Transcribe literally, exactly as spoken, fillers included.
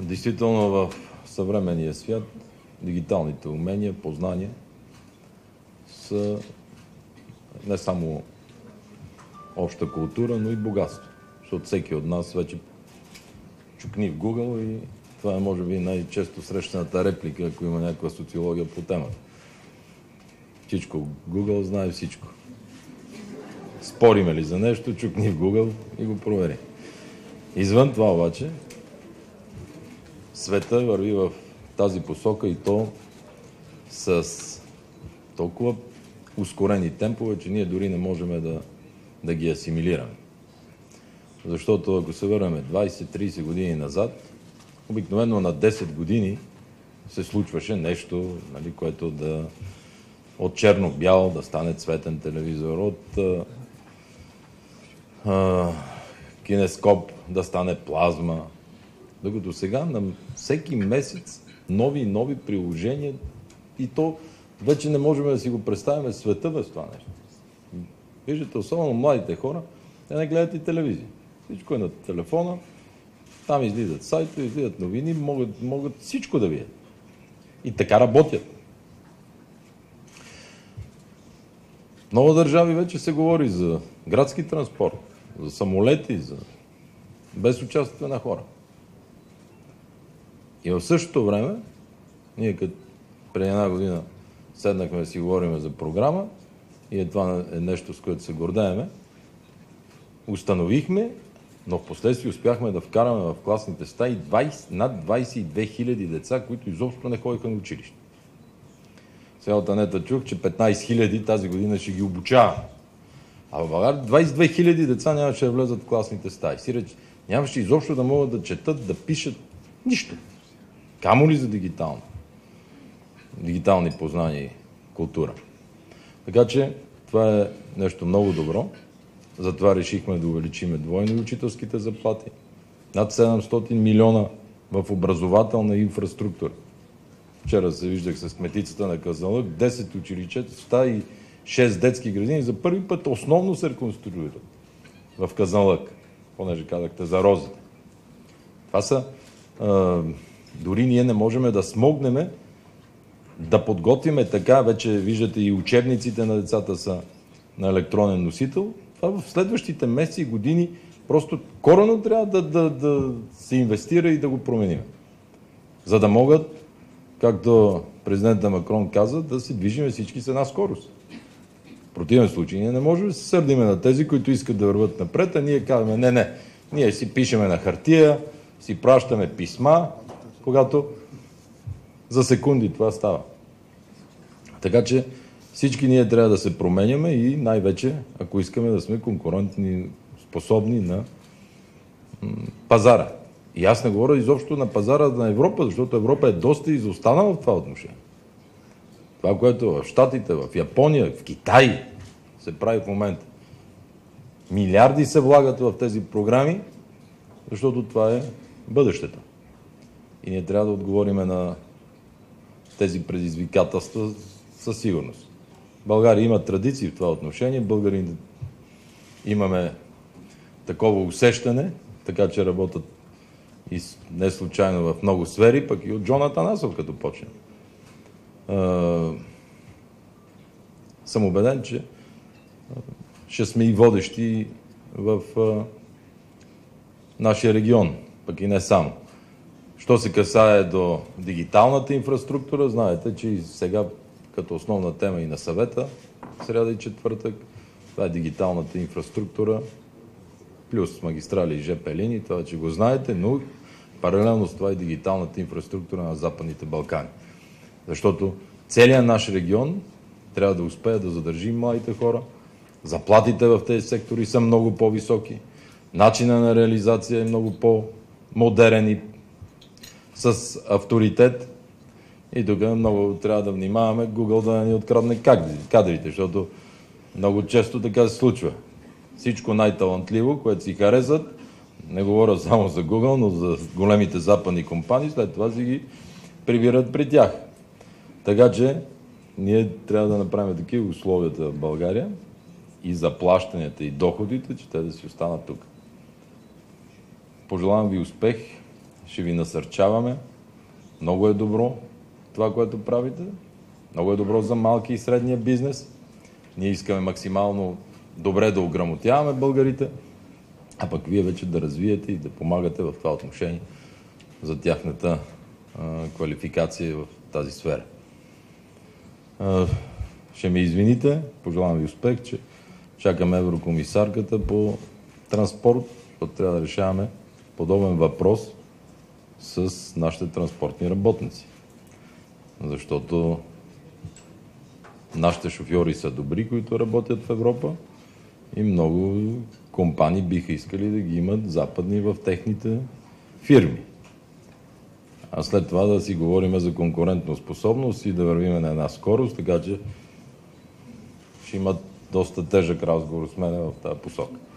Действително в съвременния свят дигиталните умения, познания са не само обща култура, но и богатство. Защото всеки от нас вече чукни в Google и това е може би най-често срещаната реплика, ако има някаква социология по темата. Всичко Google знае всичко. Спориме ли за нещо, чукни в Google и го провери. Извън това обаче, света върви в тази посока и то с толкова ускорени темпове, че ние дори не можем да, да ги асимилираме. Защото ако се върнем двайсет-трийсет години назад, обикновено на десет години се случваше нещо, нали, което да от черно-бял да стане цветен телевизор, от а, а, кинескоп да стане плазма. Докато сега на всеки месец нови и нови приложения и то вече не можем да си го представим света без това нещо. Виждате, особено младите хора, те не гледат и телевизия. Всичко е на телефона, там излизат сайта, излизат новини, могат, могат всичко да видят. И така работят. В много държави вече се говори за градски транспорт, за самолети, за... без участие на хора. И в същото време, ние като преди една година седнахме да си говорим за програма и е това е нещо, с което се гордееме, установихме, но в последствие успяхме да вкараме в класните стаи двайсет, над двайсет и две хиляди деца, които изобщо не ходиха на училище. Сега от Анета чух, че петнайсет хиляди тази година ще ги обучава. А в България двайсет и две хиляди деца нямаше да влезат в класните стаи. Сиреч, нямаше изобщо да могат да четат, да пишат нищо. Камо ли за дигитално? Дигитални познания и култура. Така че това е нещо много добро. Затова решихме да увеличиме двойно учителските заплати. Над седемстотин милиона в образователна инфраструктура. Вчера се виждах с кметицата на Казанлък, десет училища и шест детски градини. За първи път основно се реконструират в Казанлък, понеже казахте за розите. Това са... А, дори ние не можем да смогнем да подготвиме така, вече виждате и учебниците на децата са на електронен носител. Това в следващите месеци и години просто коренно трябва да, да, да се инвестира и да го променим. За да могат, както президента Макрон каза, да се движим всички с една скорост. В противен случай ние не можем да се сърдиме на тези, които искат да върват напред, а ние казваме не, не, ние си пишеме на хартия, си пращаме писма, когато за секунди това става. Така че всички ние трябва да се променяме и най-вече, ако искаме да сме конкурентни, способни на пазара. И аз не говоря изобщо на пазара на Европа, защото Европа е доста изостанала в това отношение. Това, което в Щатите, в Япония, в Китай се прави в момента. Милиарди се влагат в тези програми, защото това е бъдещето. И ние трябва да отговорим на тези предизвикателства със сигурност. България има традиции в това отношение. Българин имаме такова усещане, така че работят и не случайно в много сфери, пък и от Джон Атанасов, като почне. Съм убеден, че ще сме и водещи в нашия регион, пък и не само. Що се касае до дигиталната инфраструктура, знаете, че и сега като основна тема и на съвета, сряда и четвъртък, това е дигиталната инфраструктура, плюс магистрали и ЖП линии, това, че го знаете, но паралелно с това и дигиталната инфраструктура на Западните Балкани. Защото целият наш регион трябва да успее да задържи младите хора, заплатите в тези сектори са много по-високи, начинът на реализация е много по-модерен и с авторитет. И тук много трябва да внимаваме Google да ни открадне кадрите, защото много често така се случва. Всичко най-талантливо, което си харесат, не говоря само за Google, но за големите западни компании, след това си ги прибират при тях. Така че ние трябва да направим такива условията в България и заплащанията и доходите, че те да си останат тук. Пожелавам ви успех ще ви насърчаваме. Много е добро това, което правите. Много е добро за малки и средния бизнес. Ние искаме максимално добре да ограмотяваме българите, а пък вие вече да развиете и да помагате в това отношение за тяхната а, квалификация в тази сфера. А, ще ме извините, пожелавам ви успех, че чакаме еврокомисарката по транспорт, защото трябва да решаваме подобен въпрос с нашите транспортни работници. Защото нашите шофьори са добри, които работят в Европа и много компании биха искали да ги имат западни в техните фирми. А след това да си говорим за конкурентна способност и да вървим на една скорост, така че ще имат доста тежък разговор с мен в тази посока.